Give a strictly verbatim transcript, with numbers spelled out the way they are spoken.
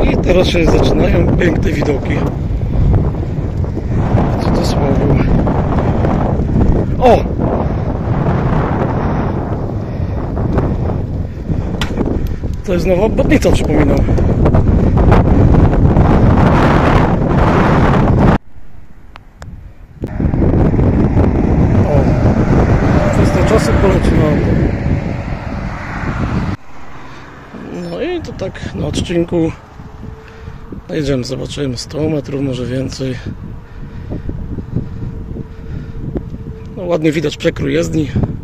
I teraz się zaczynają piękne widoki. W cudzysłowie. O! To jest nowa obwodnica, przypominam. O! Przez te czasy poleci na auto. No i to tak na odcinku jedziemy, zobaczymy sto metrów, może więcej. No ładnie widać przekrój jezdni.